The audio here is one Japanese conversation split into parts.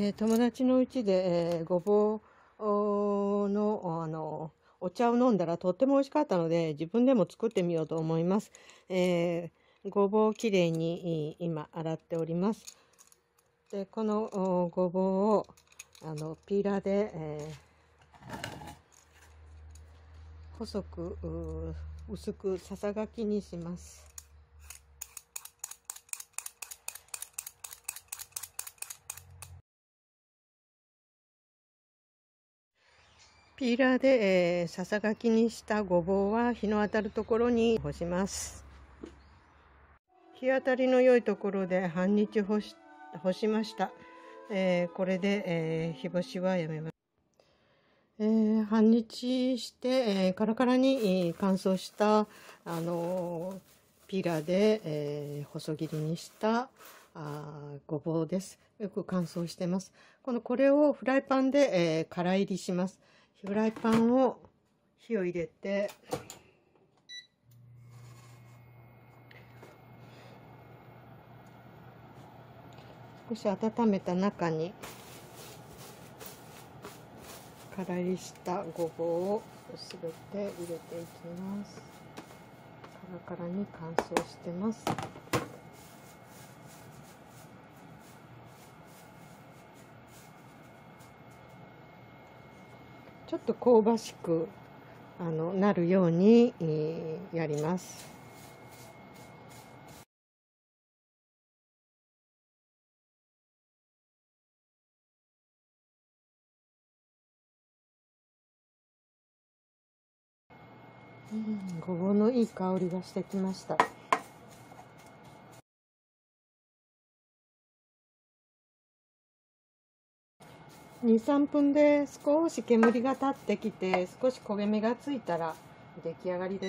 友達のうちで、ごぼうの、お茶を飲んだらとっても美味しかったので、自分でも作ってみようと思います。ごぼうをきれいに今洗っております。で、このごぼうをピーラーで、細く薄くささがきにします。ピーラーで、ささがきにしたごぼうは日の当たるところに干します。日当たりの良いところで半日干しました。これで、日干しはやめます。半日して、カラカラに乾燥した、ピーラーで、細切りにしたごぼうです。よく乾燥してます。これをフライパンで、からいりします。フライパンを火を入れて、少し温めた中にからいりしたごぼうをすべて入れていきます。カラカラに乾燥してます。ちょっと香ばしくなるように、やります。ごぼうのいい香りがしてきました。2、3分で少し煙が立ってきて、少し焦げ目がついたら出来上がりです。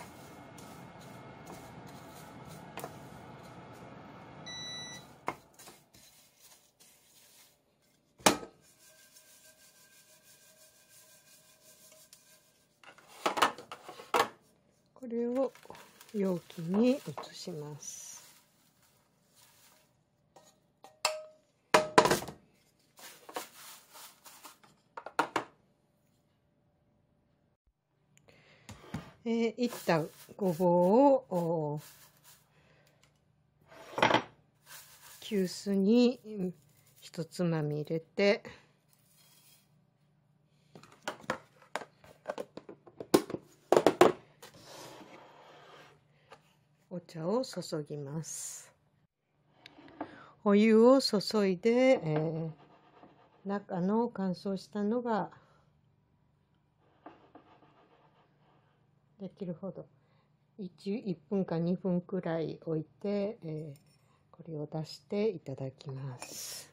これを容器に移します。いったごぼうを急須に一つまみ入れて、お茶を注ぎます。お湯を注いで、中の乾燥したのができるほど1分か2分くらい置いて、これを出していただきます。